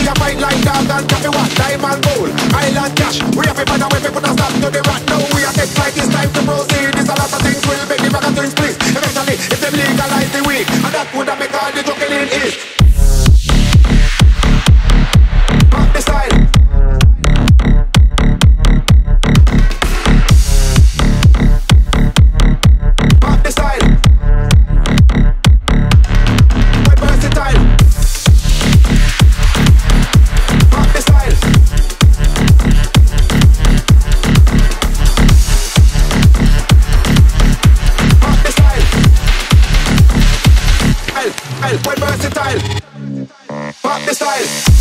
a fight like dog and coffee what? Diamond gold, island cash. We have to find a way to put a stop to the rat. Now we are take flight, it's time to proceed. There's a lot of things will make the bag of things please. Eventually, if they legalize the weed, and that would have make all the joking in is. Pop the style. Pop the style. Quite versatile. Pop the style. Pop the style. Quite versatile. Pop the style.